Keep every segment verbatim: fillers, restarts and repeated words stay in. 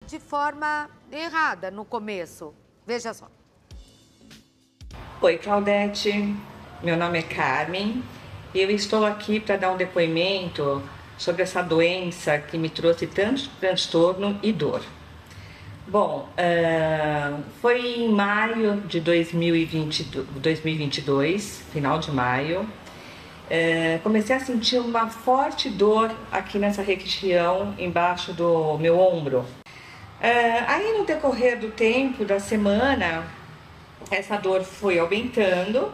de forma errada no começo. Veja só. Oi, Claudete. Meu nome é Carmen e eu estou aqui para dar um depoimento sobre essa doença que me trouxe tanto transtorno e dor. Bom, uh, foi em maio de dois mil e vinte, dois mil e vinte e dois, final de maio, uh, comecei a sentir uma forte dor aqui nessa região, embaixo do meu ombro. Uh, aí no decorrer do tempo, da semana, essa dor foi aumentando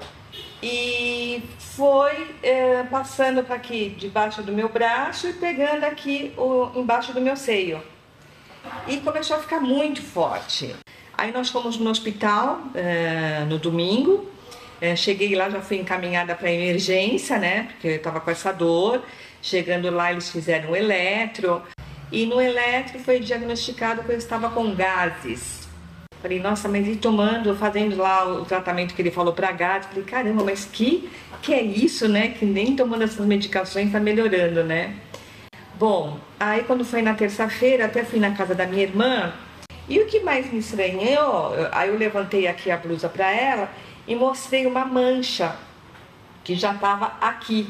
e foi uh, passando para aqui, debaixo do meu braço e pegando aqui o, embaixo do meu seio. E começou a ficar muito forte. Aí nós fomos no hospital uh, no domingo. Uh, cheguei lá, já fui encaminhada para emergência, né? Porque eu estava com essa dor. Chegando lá, eles fizeram um eletro. E no eletro foi diagnosticado que eu estava com gases. Falei, nossa, mas e tomando, fazendo lá o tratamento que ele falou para gases. Falei, caramba, mas que, que é isso, né? Que nem tomando essas medicações está melhorando, né? Bom, aí quando foi na terça-feira, até fui na casa da minha irmã, e o que mais me estranhou, aí eu levantei aqui a blusa para ela e mostrei uma mancha que já estava aqui,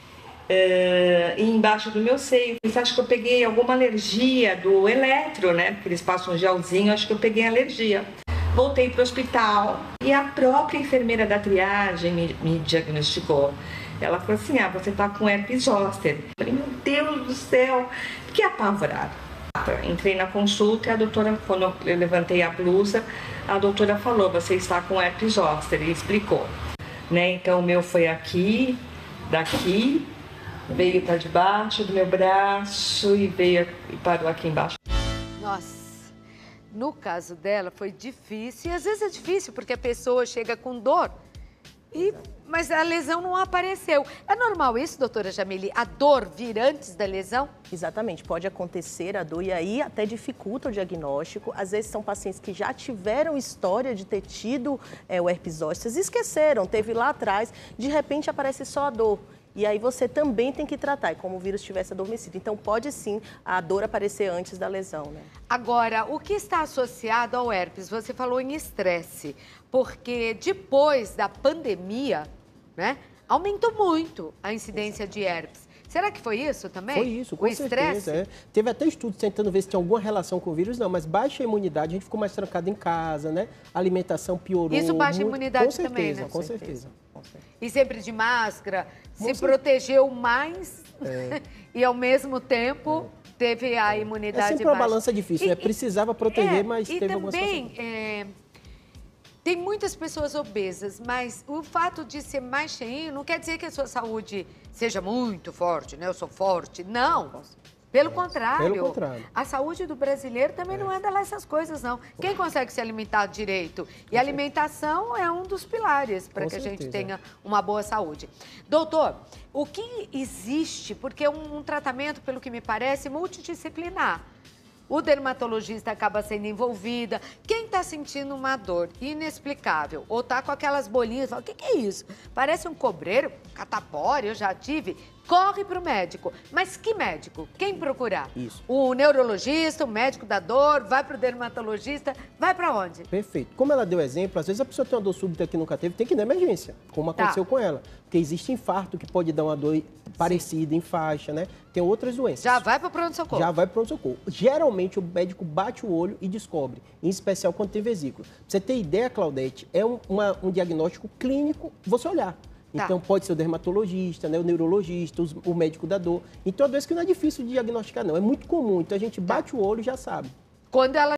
uh, embaixo do meu seio. Eu acho que eu peguei alguma alergia do eletro, né? Porque eles passam um gelzinho, acho que eu peguei alergia. Voltei para o hospital e a própria enfermeira da triagem me, me diagnosticou. Ela falou assim, ah, você tá com herpes zoster. Eu falei, meu Deus do céu, fiquei apavorada. Entrei na consulta e a doutora, quando eu levantei a blusa, a doutora falou, você está com herpes zoster, e explicou. Né? Então o meu foi aqui, daqui, veio para debaixo do meu braço e veio e parou aqui embaixo. Nossa, no caso dela foi difícil, e às vezes é difícil porque a pessoa chega com dor, e, mas a lesão não apareceu. É normal isso, doutora Jamile? A dor vir antes da lesão? Exatamente, pode acontecer a dor e aí até dificulta o diagnóstico. Às vezes são pacientes que já tiveram história de ter tido é, o herpes zoster, esqueceram, teve lá atrás, de repente aparece só a dor. E aí você também tem que tratar, é como o vírus tivesse adormecido. Então pode sim a dor aparecer antes da lesão, né? Agora, o que está associado ao herpes? Você falou em estresse, porque depois da pandemia, né, aumentou muito a incidência de herpes. Será que foi isso também? Foi isso, com o certeza. É. Teve até estudos tentando ver se tinha alguma relação com o vírus, não, mas baixa imunidade, a gente ficou mais trancado em casa, né? A alimentação piorou. Isso baixa muito. imunidade com certeza, também, né? Com certeza, com certeza. E sempre de máscara, Com se certeza. protegeu mais é. e ao mesmo tempo é. teve a imunidade É sempre uma baixa. balança difícil, e, né? Precisava proteger, é, mas e teve algumas também, situações. é, tem muitas pessoas obesas, mas o fato de ser mais cheinho não quer dizer que a sua saúde seja muito forte, né? Eu sou forte. Não. Pelo contrário, Pelo contrário. A saúde do brasileiro também é. não anda lá essas coisas, não. Quem consegue se alimentar direito? E a alimentação é um dos pilares para que a gente tenha uma boa saúde. Doutor, o que existe, porque é um, um tratamento, pelo que me parece, multidisciplinar. O dermatologista acaba sendo envolvida. Quem está sentindo uma dor inexplicável ou está com aquelas bolinhas, fala, o que, que é isso? Parece um cobreiro, catapora, eu já tive. Corre para o médico. Mas que médico? Quem procurar? Isso. O neurologista, o médico da dor, vai para o dermatologista, vai para onde? Perfeito. Como ela deu exemplo, às vezes a pessoa tem uma dor súbita que nunca teve, tem que ir na emergência, como aconteceu Tá. com ela. Porque existe infarto que pode dar uma dor parecida em faixa, né? Tem outras doenças. Já vai para o pronto-socorro? Já vai para o pronto-socorro. Geralmente o médico bate o olho e descobre, em especial quando tem vesícula. Pra você ter ideia, Claudete, é um, uma, um diagnóstico clínico você olhar. Tá. Então pode ser o dermatologista, né, o neurologista, os, o médico da dor. Então é uma doença que não é difícil de diagnosticar, não. É muito comum. Então a gente bate tá. o olho e já sabe. Quando ela